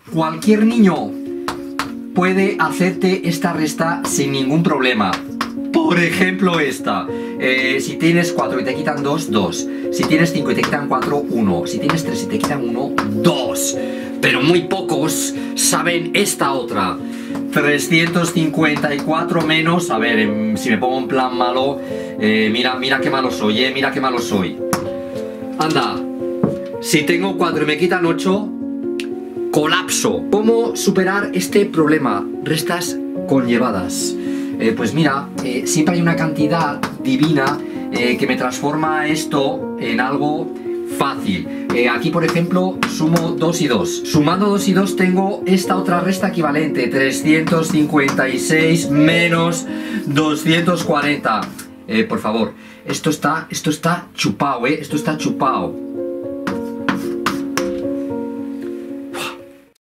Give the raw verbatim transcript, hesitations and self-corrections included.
cualquier niño puede hacerte esta resta sin ningún problema. Por ejemplo esta, eh, si tienes cuatro y te quitan dos, dos. Si tienes cinco y te quitan cuatro, uno. Si tienes tres y te quitan uno, dos. Pero muy pocos saben esta otra. trescientos cincuenta y cuatro menos, a ver, eh, si me pongo en plan malo, eh, mira, mira qué malo soy, eh, mira qué malo soy. Anda, si tengo cuatro y me quitan ocho, colapso. ¿Cómo superar este problema? Restas conllevadas. Eh, pues mira, eh, siempre hay una cantidad divina eh, que me transforma esto en algo fácil. Eh, aquí, por ejemplo, sumo dos y dos. Sumando dos y dos tengo esta otra resta equivalente. trescientos cincuenta y seis menos doscientos cuarenta. Eh, por favor, esto está, esto está chupado, ¿eh? Esto está chupado.